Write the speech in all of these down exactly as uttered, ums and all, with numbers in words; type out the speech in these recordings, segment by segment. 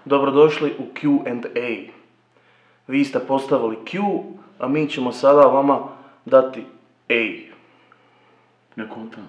Dobrodošli u Q and A. Vi ste postavili Q, a mi ćemo sada vama dati A. Ne kontam.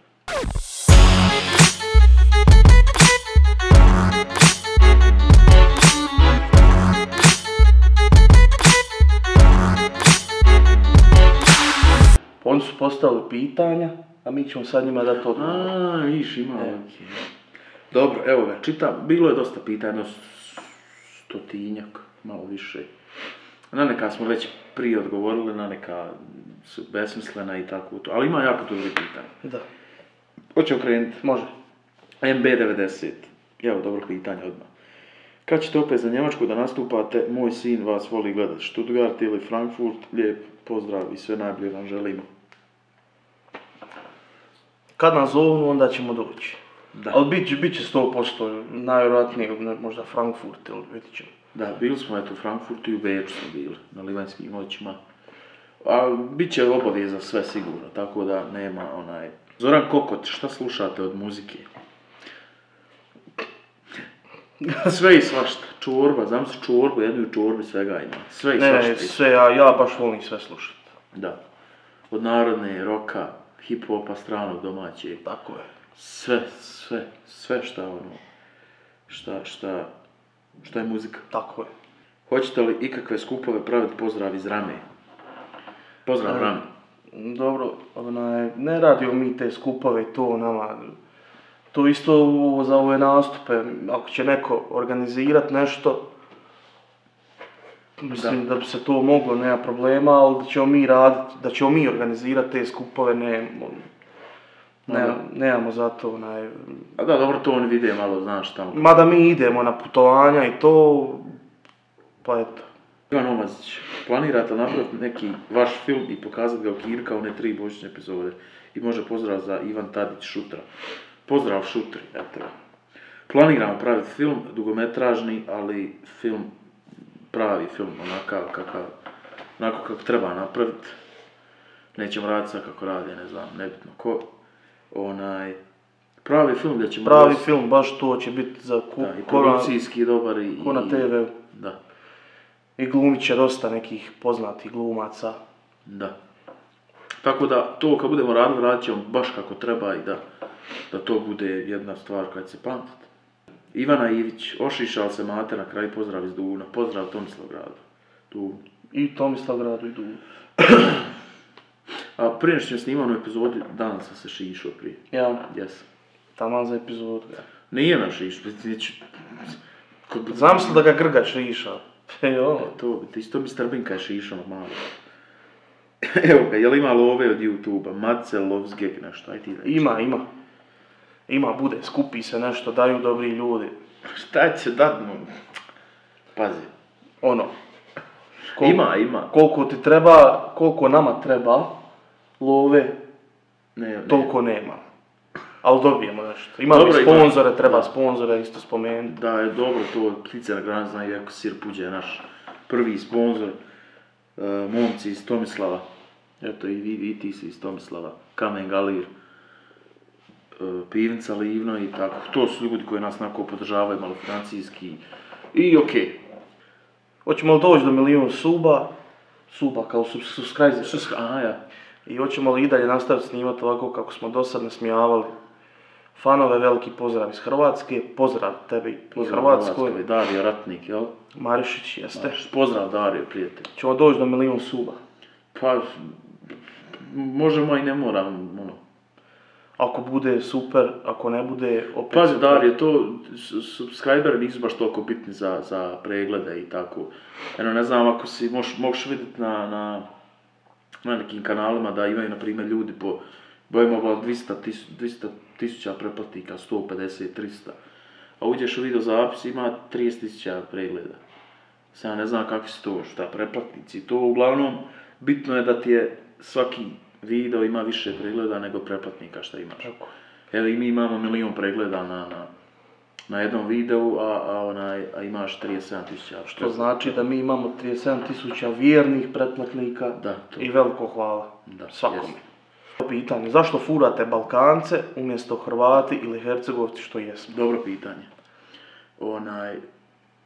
Oni su postavili pitanja, a mi ćemo sad njima dati odgovor. A, viš, ima e. Okay. Dobro, evo ga, čitam. Bilo je dosta pitanja, stotinjak, malo više. Na neka smo već prije odgovorili, na neka su besmislena i tako to. Ali ima jako dobro pitanja. Da. Hoćemo krenuti? Može. M B devedeset. Evo, dobro pitanje odmah. Kad ćete opet za Njemačku da nastupate? Moj sin vas voli gledati. Stuttgart ili Frankfurt? Lijep pozdrav i sve najbolje vam želimo. Kad nas zovu, onda ćemo doći. Da. Ali bit će, bit će sto posto, najvjerojatnije možda Frankfurt ili vidit ćemo. Da, bili smo eto u Frankfurtu i u Beču smo bili, na Livanjskim noćima. A bit će obaveza sve sigurno, tako da nema onaj... Zoran Kokot, šta slušate od muzike? Sve i svašta, čorba, znam se čorbu, jednu u čorbi svega ima. Sve i ne, svašta. Ne, sve, ja, ja baš volim sve slušati. Da. Od narodne, roka, hip-hopa, stranog, domaćeg. Tako je. Sve, sve, sve šta ono, šta, šta, šta je muzika. Tako je. Hoćete li ikakve skupove praviti pozdrav iz Rame? Pozdrav Rame. Dobro, onaj, ne radimo mi te skupove i to nama, to isto za ove nastupe, ako će neko organizirati nešto, mislim da. da bi se to moglo, nema problema, ali da ćemo mi raditi, da ćemo mi organizirati te skupove, ne, ne, nemamo za to, onaj... A da, dobro, to oni vide malo, znaš, tamo. Mada mi idemo na putovanja i to, pa eto. Ivan Omazić, planirate napraviti neki vaš film i pokazati ga u Kirka, one tri božićne epizode. I može pozdrav za Ivan Tadić Šutra. Pozdrav Šutri, eto. Planiramo praviti film, dugometražni, ali film, pravi film, onakav kakav, onako kako treba napraviti. Nećemo raditi sad kako radi, ne znam, nebitno ko. Onaj, pravi film gdje ćemo... Pravi dosta... film, baš to će biti za ku... Da, i produkcijski dobar i... Ko na te ve. Da. I glumit će dosta nekih poznatih glumaca. Da. Tako da, to kad budemo radili, radit ćemo baš kako treba i da, da to bude jedna stvar koja će se pamtiti. Ivana Ivić, ošišal se mate na kraju, pozdrav iz Duvna. Pozdrav Tomislavgradu. Duvnu. I Tomislavgradu i Duvnu. A prije što snimano epizodi, danas sam se šišao prije. Ja? Jesam. Taman za epizodu, ja. Nije na šišao, kod... Znam se da ga Grga šiša. E, ovo. E, to bi, isto mi Strbinka je šišao malo. Evo ga, je li ima love od YouTube-a? Matce Lovsgeg nešto, aj ti reći. Ima, ima. Ima, bude, skupi se nešto, daju dobri ljudi. Šta će dat, no? Pazi. Ono. Koliko, ima, ima. Koliko ti treba, koliko nama treba love, ne, toliko ne. nema. Ali dobijemo nešto. Imamo dobro, sponzore, ima. Treba da. Sponzore isto spomenuti. Da, je dobro to, ptice na grani znaju, jako Sir Puđe je naš prvi sponzor. Uh, momci iz Tomislava. Eto, i vi, i ti si iz Tomislava. Kamen Galir. Uh, Pivnica Livno i tako. To su ljudi koji nas onako podržavaju malo financijski. I okej. Okay. Hoćemo li doći do milijun suba? Suba kao subscribe. Aha, ja. I hoćemo li i dalje nastaviti snimati ovako kako smo do sad nasmijavali fanove, veliki pozdrav iz Hrvatske, pozdrav tebi i Hrvatskoj. Hrvatskoj, Dario Ratnik, jel? Marišić, jeste. Marišić. Pozdrav Dario, prijatelj. Ćemo doći do milijun suba. Pa, možemo i ne moram, ono. Ako bude super, ako ne bude opet... Pazi super. Dario, to, subscriberi nisu baš toliko bitni za, za preglede i tako. Eno, ne znam, ako si, moš, možeš vidjeti na, na, na nekim kanalima da imaju, na primjer, ljudi po bojima dvista tisuća pretplatnika, sto pedeset, trista. A uđeš u video zapis, ima trideset tisuća pregleda. Sad ja ne znam kakvi su to, šta, pretplatnici. To uglavnom, bitno je da ti je svaki video ima više pregleda nego pretplatnika šta imaš. Tako. Evo i mi imamo milion pregleda na, na, na jednom videu, a, a, onaj, a imaš trideset sedam tisuća. Što znači da mi imamo trideset sedam tisuća vjernih pretplatnika da, to. I veliko hvala da, svakome. Jest. Pitanje, zašto furate Balkance umjesto Hrvati ili Hercegovci što jesmo? Dobro pitanje. Onaj,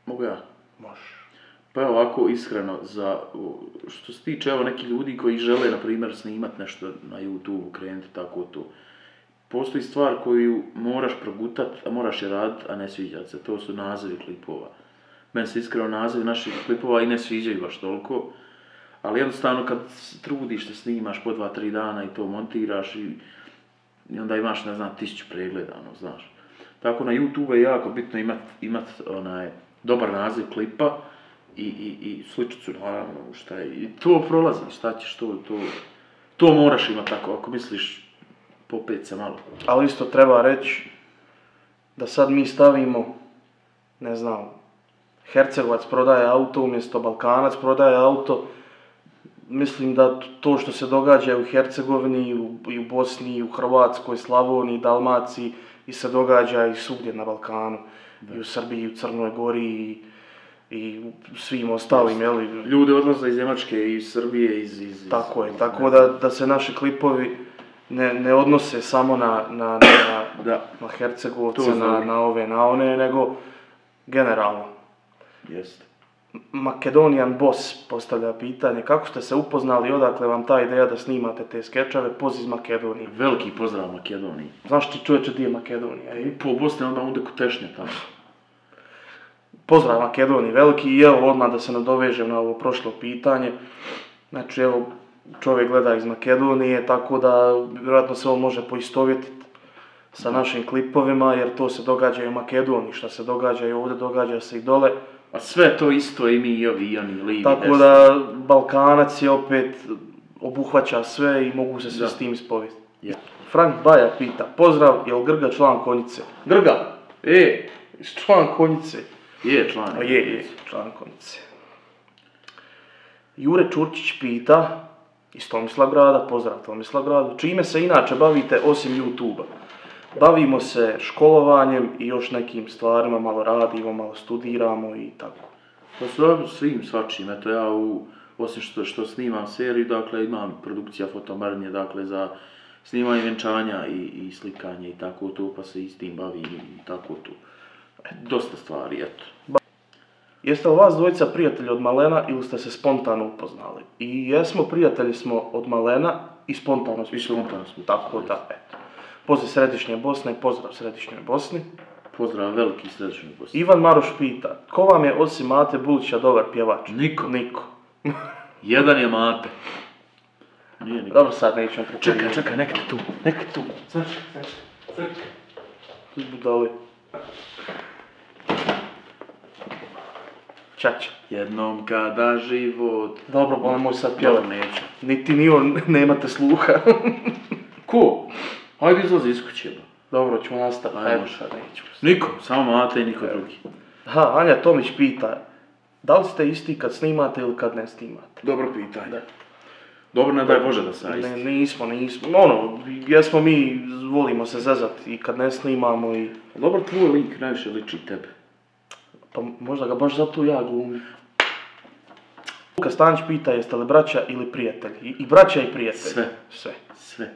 Mogu ja? Možeš. Pa evo ovako iskreno, za, što se tiče evo neki ljudi koji žele, na primjer, snimat nešto na YouTube, krenuti tako to. Postoji stvar koju moraš progutat, a moraš je radit, a ne sviđat se. To su nazivi klipova. Meni se iskreno nazivi naših klipova i ne sviđaju baš toliko. Ali jednostavno kad trudiš da snimaš po dva, tri dana i to montiraš i, i onda imaš, ne znam, tisuću pregleda, ono, znaš. Tako na YouTube je jako bitno imat, imat onaj, dobar naziv klipa i, i, i sličicu, naravno, šta je. I to prolazi, šta ćeš, to, to, to moraš imat tako, ako misliš popet se malo. Ali isto treba reći da sad mi stavimo, ne znam, Hercegovac prodaje auto umjesto Balkanac prodaje auto. Mislim da to što se događa u Hercegovini, i u, i u Bosni, i u Hrvatskoj, Slavoniji, Dalmaciji i se događa i svugdje na Balkanu. Da. I u Srbiji, i u Crnoj Gori i, i u svim ostalim, jeli. Ljudi odlaze iz Njemačke, iz Srbije, iz... iz, iz tako je, tako da, da se naši klipovi ne, ne odnose samo na, na, na, da. na Hercegovce, na, na ove, na one, nego generalno. Jeste. Makedonian Boss postavlja pitanje kako ste se upoznali i odakle vam ta ideja da snimate te skečeve, Poz iz Makedonije. Veliki pozdrav Makedoniji. Znaš ti čovječe di je Makedonija? I? Po Bosni onda onda kod Tešnje tamo. Pozdrav Makedoniji veliki i evo odmah da se nadovežem na ovo prošlo pitanje. Znači evo čovjek gleda iz Makedonije tako da vjerojatno se on može poistovjetiti sa našim klipovima jer to se događa i u Makedoniji, šta se događa i ovdje događa se i dole. A sve to isto i mi i ovi i oni, livi, tako desni. Da Balkanac je opet obuhvaća sve i mogu se sve s tim ispovjeti. Yeah. Frank Baja pita, pozdrav, je li Grga član Konjice? Grga, e, član Konjice. Je član. O, je, je, član Konjice. Jure Čurčić pita, iz Tomislavgrada, pozdrav Tomislavgradu, čime se inače bavite osim YouTube-a? Bavimo se školovanjem i još nekim stvarima, malo radimo, malo studiramo i tako. Pa sve, svim svačim, eto ja u, osim što, što snimam seriju, dakle imam produkcija fotomarnje, dakle za snimanje vjenčanja i, i slikanje i tako to, pa se i s tim bavim i tako to. Dosta stvari, eto. Jeste li vas dvojica prijatelji od malena ili ste se spontano upoznali? I jesmo, prijatelji smo od malena i spontano smo. I spontano smo. Tako da, eto. Pozdrav Središnje Bosne i pozdrav Središnjoj Bosni. Pozdrav veliki Središnjoj Bosni. Ivan Maroš pita, ko vam je osim Mate Bulića dobar pjevač? Niko. Niko. Jedan je Mate. Nije niko. Dobro, sad nećemo pričati. Čekaj, čekaj, neka tu, neka tu. Crk, crk, crk. Budali. Čača. Jednom kada život... Dobro, pa nemoj sad pjevat. Dobro, neću. Niti ni on nemate sluha. Ko? Hajde izlazi iz kuće, ba. Dobro, ćemo nastaviti. Ajmo. Sad neću. Niko, samo Mate i niko drugi. Aha, Anja Tomić pita, da li ste isti kad snimate ili kad ne snimate? Dobro pitanje. Da. Dobro, ne daj Bože da sam isti. Ne, nismo, nismo. Ono, jesmo mi, volimo se zezati i kad ne snimamo i... Dobro, tvoj lik najviše liči tebe. Pa možda ga baš zato ja glumim. Luka Stanić pita, jeste li braća ili prijatelji? I, i braća i prijatelji. Sve. Sve. Sve.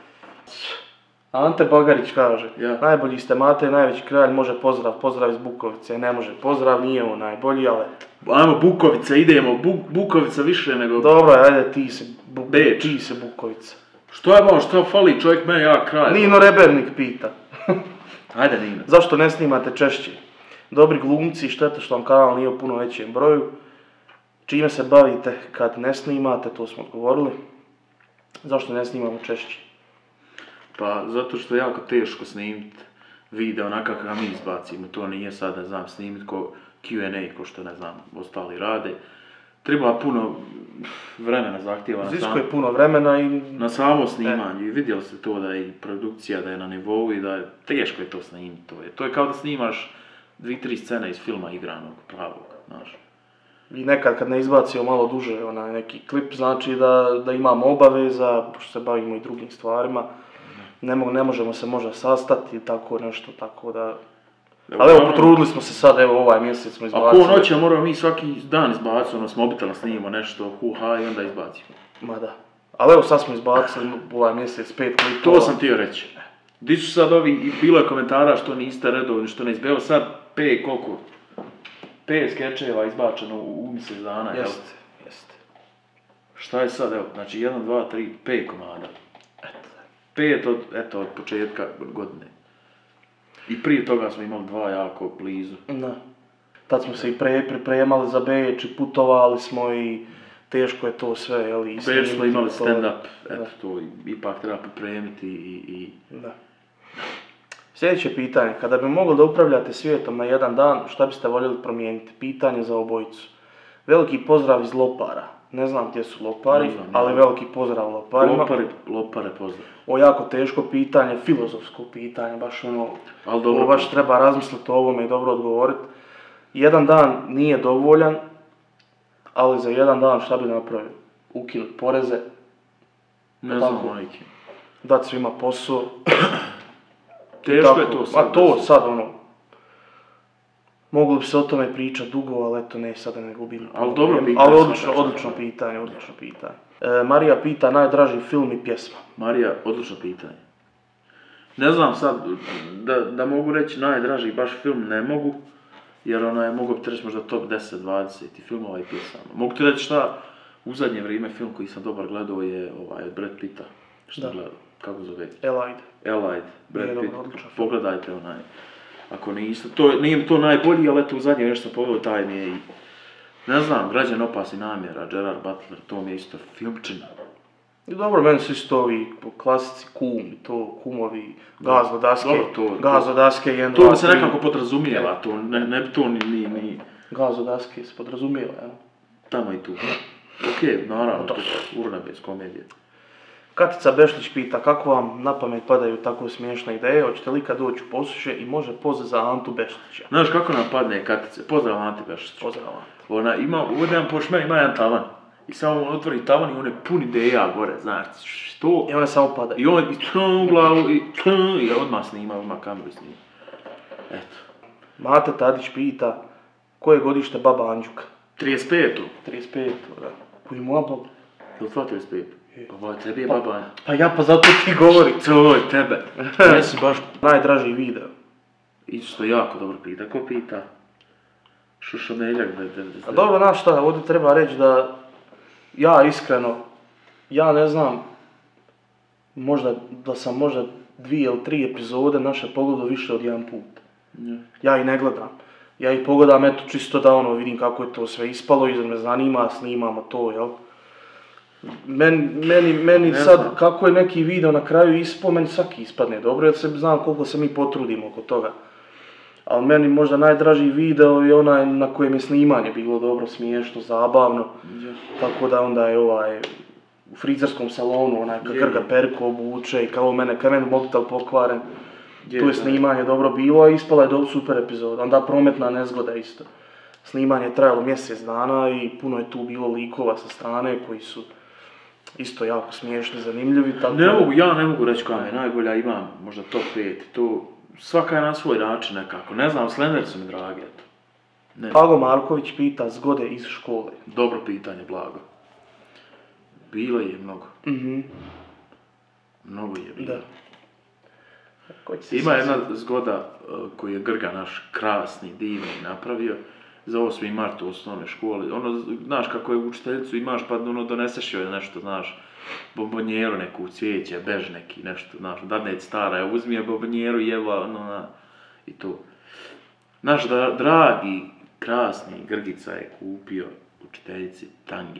Ante Bagarić kaže, ja. Najbolji ste Mate, najveći kralj, može pozdrav, pozdrav iz Bukovice. Ne može pozdrav, nije on najbolji, ali... Ajmo Bukovica, idemo, Buk, Bukovica više nego... Dobro, ajde, ti se, bu, Beč. ti se Bukovica. Što je malo, što fali, čovjek mene, ja kralj. Nino Rebernik pita. Ajde, Nino. Zašto ne snimate češće? Dobri glumci, šteta što vam kanal nije u puno većem broju. Čime se bavite kad ne snimate, to smo odgovorili. Zašto ne snimamo češće? Pa zato što je jako teško snimiti video onaka kako mi izbacimo. To nije sad, ne znam, snimiti ko Q and A, ko što ne znam, ostali rade. Treba puno vremena zahtjeva na, sam... je puno vremena i... na samo snimanju. I vidjeli ste to da je produkcija, da je na nivou i da je teško je to snimiti. To je, to je kao da snimaš dvije, tri scene iz filma igranog, pravog, znaš. I nekad kad ne izbacimo malo duže onaj neki klip, znači da, da imamo obaveza, pošto se bavimo i drugim stvarima. Ne, mo ne možemo se možda sastati, tako nešto, tako da... Ali evo, potrudili smo se sad, evo, ovaj mjesec smo izbacili. Ako noće moramo mi svaki dan izbaciti, ono, s mobitela snimimo nešto, huha, i onda izbacimo. Ma da. Ali evo, sad smo izbacili ovaj mjesec pet klipova. To sam htio reći. Di su sad ovi, i bilo je komentara što niste redovni, što ne izbeo, sad pe koliko? Pet skečeva izbačeno u, u mjesec dana, jel? Jeste, jeste. Šta je sad, evo, znači jedan, dva, tri, pet komada. Eto. Pet od, eto, od početka godine. I prije toga smo imali dva jako blizu. Da. Tad smo se i pre, pripremali za Beč i putovali smo i teško je to sve, jel? I Beč smo imali to- stand-up, eto, Da. to ipak treba pripremiti i... i... Da. Sljedeće pitanje. Kada bi mogli da upravljate svijetom na jedan dan, šta biste voljeli promijeniti? Pitanje za obojicu. Veliki pozdrav iz Lopara. Ne znam gdje su Lopari, Ne znam, ne ali znam. veliki pozdrav Loparima. Lopare, lopare pozdrav. Ovo jako teško pitanje, filozofsko pitanje, baš ono, Ali dobro, ovo baš treba razmisliti o ovome i dobro odgovoriti. Jedan dan nije dovoljan, ali za jedan dan šta bi napravio? Ukinuti poreze, ne znam, tako. majke. dati svima posao. Teško je Tako, to sad. A to sad ono, moglo bi se o tome pričati dugo, ali eto ne, sada ne gubim. Ali dobro vrijeme. pitanje, Ali odlično, svaka odlično čast. pitanje, odlično pitanje. E, Marija pita najdraži film i pjesma. Marija, odlično pitanje. Ne znam sad, da, da mogu reći najdraži baš film ne mogu, jer ona je, mogu bi ti reći možda top deset dvadeset i filmova i pjesama. Mogu ti reći šta, u zadnje vrijeme film koji sam dobar gledao je ovaj od Brad Pitta. Šta Da. gledao? Kako zove? Elajde. Elide, Brad Nije Pitt. dobro, odličan film. Pogledajte onaj. Ako niste, to, nije mi to najbolji, ali eto u zadnje vrijeme što sam pogledao taj mi je i... Ne znam, Građan opasnih namjera, Gerard Butler, to mi je isto filmčina. I dobro, meni su isto ovi po klasici kum, i to kumovi, gazno daske, Dobro, to- gazno daske, jedan, To dva, mi se tri. nekako podrazumijeva, to ne, ne bi to ni, ni, ni Gazno daske se podrazumijeva, jel? tamo i tu. Ok, naravno, to je urnebes komedije. Katica Bešlić pita kako vam na pamet padaju tako smiješne ideje, hoćete li kad doći u Posuše i može pozdrav za Antu Bešlića. Znaš kako nam padne Katice? Pozdrav Ante Bešić. Pozdrav Ante. Ona ima, ovdje jedan poš meni ima jedan tavan. I samo on otvori tavan i on je pun ideja gore, znaš, što? I one samo padaju. I on i tn u glavu i tn i odmah snima, odmah kameru snima. Eto. Mate Tadić pita koje godište baba Anđuka? trideset pet. trideset pet, da. Koji moja baba? Je li tva trideset pet? Pa ba, tebi je baba. Pa ja pa zato ti govori. To je tebe. Jesi baš Najdraži video. isto jako dobro pita. Ko pita? Šušomeljak, da, da, da. A dobro, znaš šta, ovdje treba reći da ja iskreno, ja ne znam, možda, da sam možda dvije ili tri epizode naše pogledao više od jedan put. Ja. Ja ih ne gledam. Ja ih pogledam eto čisto da ono vidim kako je to sve ispalo i da me zanima, snimamo to, jel? Meni, meni, meni Ne sad, znam. kako je neki video na kraju ispao, meni svaki ispadne dobro, jer se znam koliko se mi potrudimo oko toga. Ali meni možda najdraži video je onaj na kojem je snimanje bilo dobro, smiješno, zabavno. Ja. Tako da onda je ovaj u frizerskom salonu, onaj kad Je, Grga je. Perko obuče i kao mene, kad meni mobitel pokvaren. Je, Tu je da. snimanje dobro bilo, a ispala je do, super epizoda. Onda prometna nezgoda isto. Snimanje je trajalo mjesec dana i puno je tu bilo likova sa strane koji su isto jako smiješni, zanimljivi. Tako... Ne mogu, ja ne mogu reći koja mi je najbolja, imam možda top pet, to svaka je na svoj način nekako, ne znam, Slender su mi dragi, eto. Ne, Pago Marković pita zgode iz škole. dobro pitanje, blago. Bilo je mnogo, Mhm, mnogo je bilo. da. Ko će se Ima jedna sjetiti? zgoda uh, koju je Grga naš krasni, divni napravio za osmi mart u osnovnoj školi. Ono, znaš kako je učiteljicu imaš pa ono doneseš joj nešto, znaš, bombonjeru neku, cvijeće, bež neki, nešto, znaš, dadneć stara, evo uzmi je bombonjeru jeva, ono, na, i to. Naš dra, dragi, krasni Grgica je kupio učiteljici tange.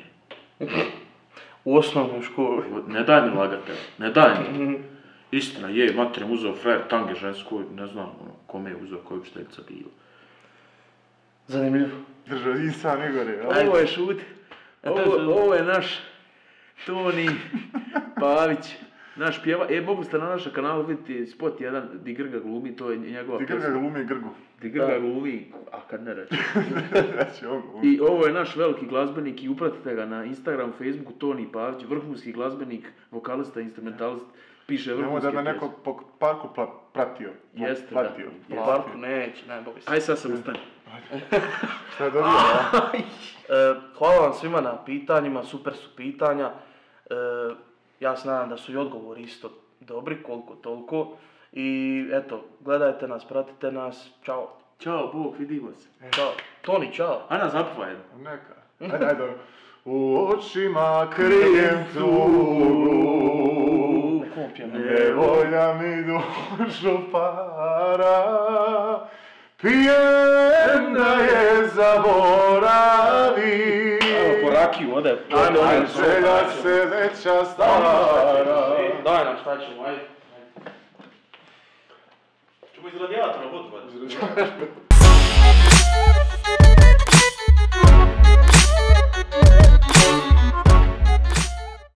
U osnovnoj školi. Ne daj mi lagate, ne daj mi. Mhm. Istina je, mater je uzeo frajer tange žensko, ne znam ono, kome je uzeo, koja je učiteljica bila. Zanimljivo. Držao i sam Igore, a? Ajde. Ovo je šut. Ovo, ovo je naš Toni Pavić, naš pjeva. E, mogli ste na našem kanalu vidjeti spot jedan di Grga glumi, to je njegova Ti Grga glumi Grgu. Di Grga glumi, a kad ne reći. Znači, on glumi. I ovo je naš veliki glazbenik i upratite ga na Instagram, Facebooku, Toni Pavić, vrhunski glazbenik, vokalista, instrumentalist, piše Nemo vrhunske da me neko pjesme. po parku pla- pratio. Jeste, Platio. da. U Jeste. parku neće, ne boga se. Aj sad sam ustani. Šta je dobio, a? E, hvala vam svima na pitanjima, super su pitanja. E, ja se nadam da su i odgovori isto dobri, koliko toliko. I eto, gledajte nas, pratite nas, čao. Ćao, Bog, vidimo se. Čao. Toni, čao. Ana, zapuvaj jedno. Neka. Ajde, ajde. U očima krijem tugu, nevolja mi dušu para, pijem da je zaboravi. Evo, po rakiju, ode. Ajde, Aj želja se veća stara. Daj nam, šta ćemo, ajde. Čemo iz radijatora vodu vaditi.